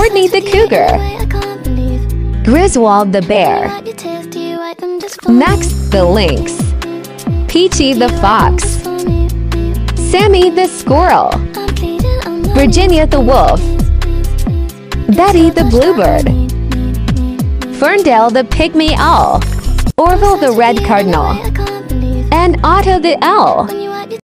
Courtney the cougar, Griswold the bear, Max the lynx, Peachy the fox, Sammy the squirrel, Virginia the wolf, Betty the bluebird, Ferndale the pygmy owl, Orville the red cardinal, and Otto the owl.